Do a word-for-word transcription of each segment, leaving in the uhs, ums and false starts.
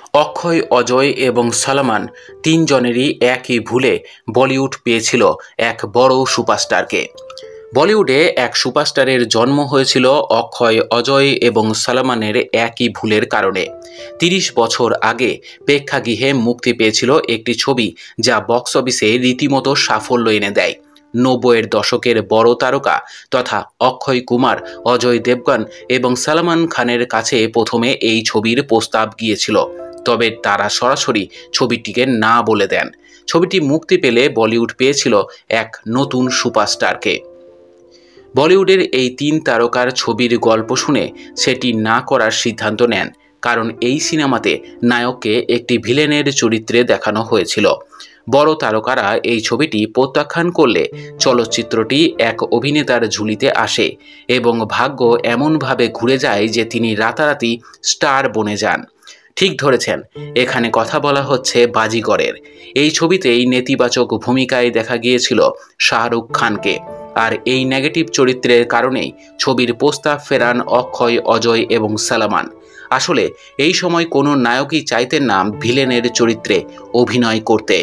অক্ষয়, অজয় এবং সলমন তিনজনেরই একই ভুলে বলিউড পেয়েছিল এক বড় সুপারস্টারকে। বলিউডে এক সুপারস্টারের জন্ম হয়েছিল অক্ষয়, অজয় এবং সলমনের একই ভুলের কারণে। তিরিশ বছর আগে প্রেক্ষাগৃহে মুক্তি পেয়েছিল একটি ছবি যা বক্স অফিসে রীতিমতো সাফল্য এনে দেয়। নব্বইয়ের দশকের বড় তারকা তথা অক্ষয় কুমার, অজয় দেবগন এবং সলমন খানের কাছে প্রথমে এই ছবির প্রস্তাব গিয়েছিল, তবে তারা সরাসরি ছবিটিকে না বলে দেন। ছবিটি মুক্তি পেলে বলিউড পেয়েছিল এক নতুন সুপারস্টারকে। বলিউডের এই তিন তারকার ছবির গল্প শুনে সেটি না করার সিদ্ধান্ত নেন, কারণ এই সিনেমাতে নায়ককে একটি ভিলেনের চরিত্রে দেখানো হয়েছিল। বড় তারকারা এই ছবিটি প্রত্যাখ্যান করলে চলচ্চিত্রটি এক অভিনেতার ঝুলিতে আসে এবং ভাগ্য এমনভাবে ঘুরে যায় যে তিনি রাতারাতি স্টার বনে যান। ঠিক ধরেছেন, এখানে কথা বলা হচ্ছে বাজিগরের। এই ছবিতেই নেতিবাচক ভূমিকায় দেখা গিয়েছিল শাহরুখ খানকে, আর এই নেগেটিভ চরিত্রের কারণেই ছবির প্রস্তাব ফেরান অক্ষয়, অজয় এবং সলমন। আসলে এই সময় কোনো নায়কই চাইতেন না ভিলেনের চরিত্রে অভিনয় করতে,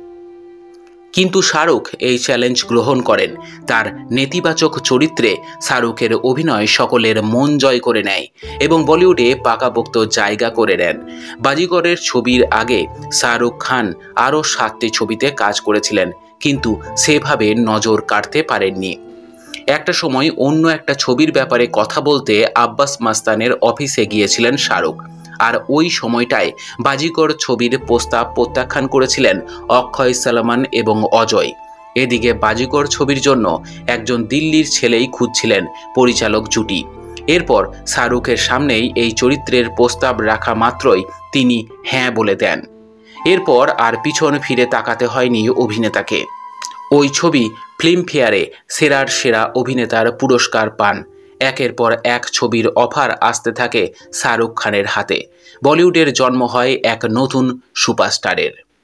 কিন্তু শাহরুখ এই চ্যালেঞ্জ গ্রহণ করেন। তার নেতিবাচক চরিত্রে শাহরুখের অভিনয় সকলের মন জয় করে নেয় এবং বলিউডে পাকাপোক্ত জায়গা করে নেন। বাজিগরের ছবির আগে শাহরুখ খান আরও সাতটি ছবিতে কাজ করেছিলেন, কিন্তু সেভাবে নজর কাটতে পারেননি। একটা সময় অন্য একটা ছবির ব্যাপারে কথা বলতে আব্বাস মাস্তানের অফিসে গিয়েছিলেন শাহরুখ, আর ওই সময়টায় বাজিগর ছবির প্রস্তাব প্রত্যাখ্যান করেছিলেন অক্ষয়, সলমন এবং অজয়। এদিকে বাজিগর ছবির জন্য একজন দিল্লির ছেলেই খুঁজছিলেন পরিচালক জুটি। এরপর শাহরুখের সামনেই এই চরিত্রের প্রস্তাব রাখা মাত্রই তিনি হ্যাঁ বলে দেন। এরপর আর পিছন ফিরে তাকাতে হয়নি অভিনেতাকে। ওই ছবি ফিল্মফেয়ারে সেরার সেরা অভিনেতার পুরস্কার পান। একের পর এক ছবির অফার আসতে থাকে শাহরুখ খানের হাতে। বলিউডের জন্ম হয় এক নতুন সুপারস্টারের।